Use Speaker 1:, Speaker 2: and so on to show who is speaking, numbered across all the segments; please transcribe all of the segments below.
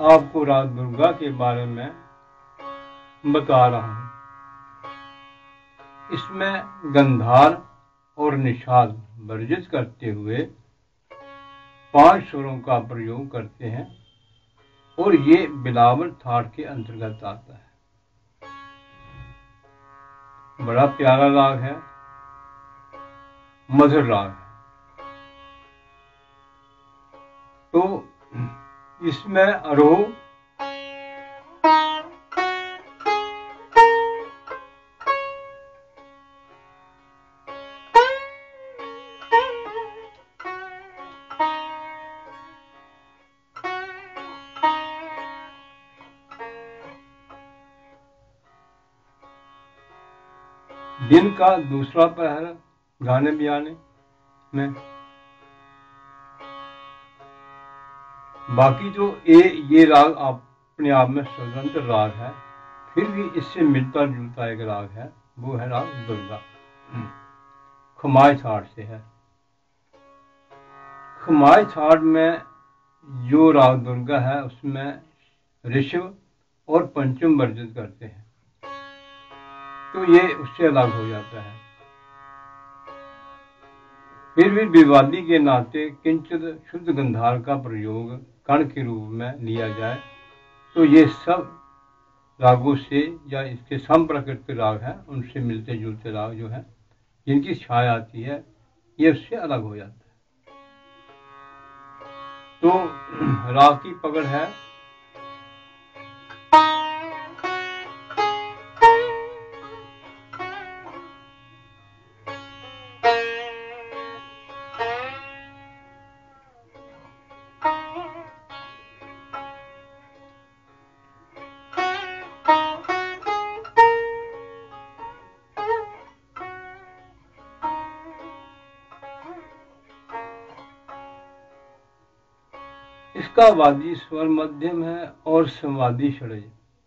Speaker 1: आपको राग दुर्गा के बारे में बता रहा हूं। इसमें गंधार और निषाद वर्जित करते हुए 5 स्वरों का प्रयोग करते हैं और ये बिलावल थाट के अंतर्गत आता है। बड़ा प्यारा राग है, मधुर राग है। तो इसमें आरोह दिन का दूसरा पहर गाने बजाने में। बाकी जो ये राग अपने आप में स्वतंत्र राग है, फिर भी इससे मिलता जुलता एक राग है, वो है राग दुर्गा। खमाय थाट से है। खमाय थाट में जो राग दुर्गा है उसमें ऋषभ और पंचम वर्जित करते हैं, तो ये उससे अलग हो जाता है। फिर भी विवादी के नाते किंचित शुद्ध गंधार का प्रयोग कण के रूप में लिया जाए तो ये सब रागों से या इसके समप्रकृत राग हैं, उनसे मिलते जुलते राग जो है जिनकी छाया आती है, ये उससे अलग हो जाता है। तो राग की पकड़ है इसका वादी स्वर मध्यम है और संवादी षड्ज,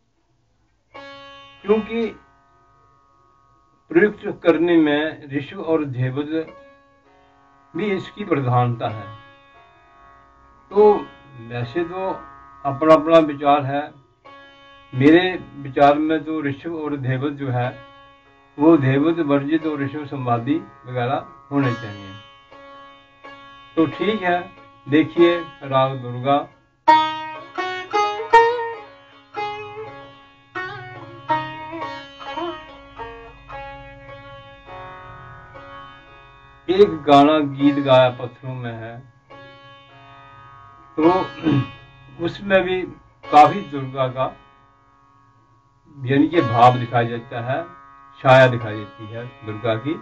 Speaker 1: क्योंकि प्रयुक्त करने में ऋषभ और धेवत भी इसकी प्रधानता है। तो वैसे तो अपना अपना विचार है, मेरे विचार में तो ऋषभ और धेवत जो है वो धेवत वर्जित और ऋषभ संवादी वगैरह होने चाहिए। तो ठीक है, देखिए राग दुर्गा। एक गाना गीत गाया पत्थरों में है, तो उसमें भी काफी दुर्गा का यानी कि भाव दिखाई देता है, छाया दिखाई देती है दुर्गा की।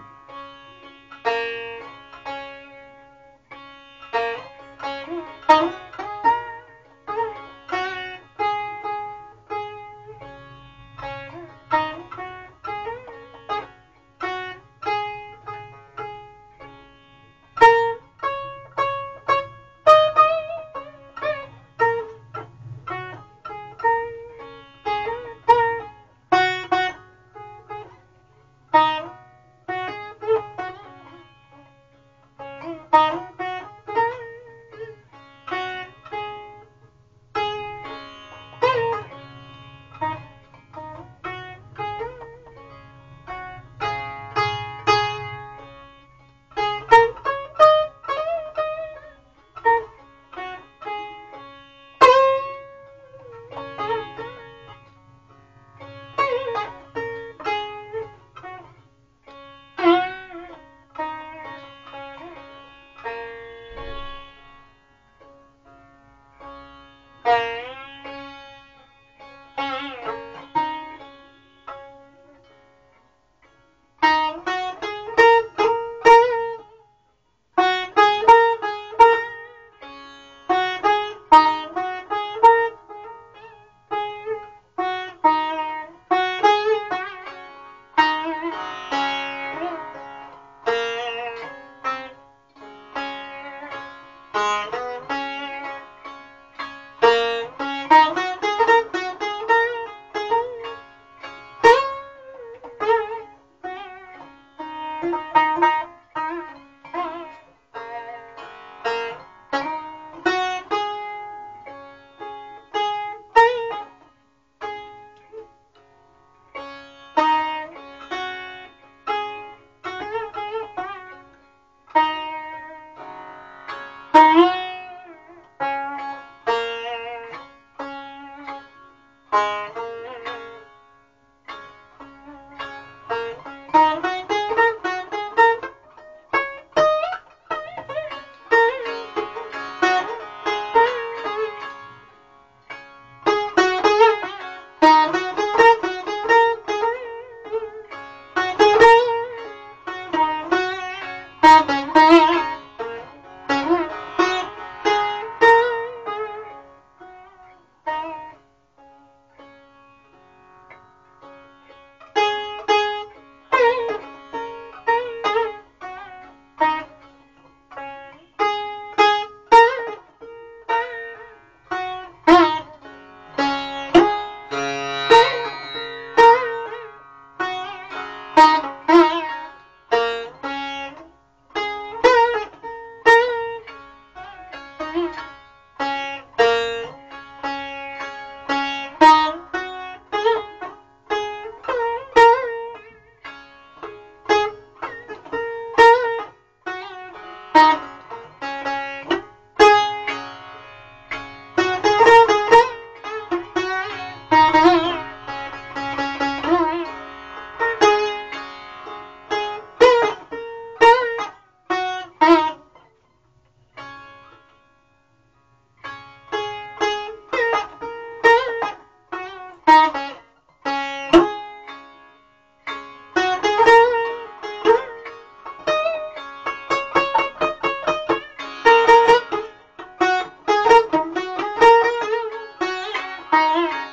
Speaker 2: है।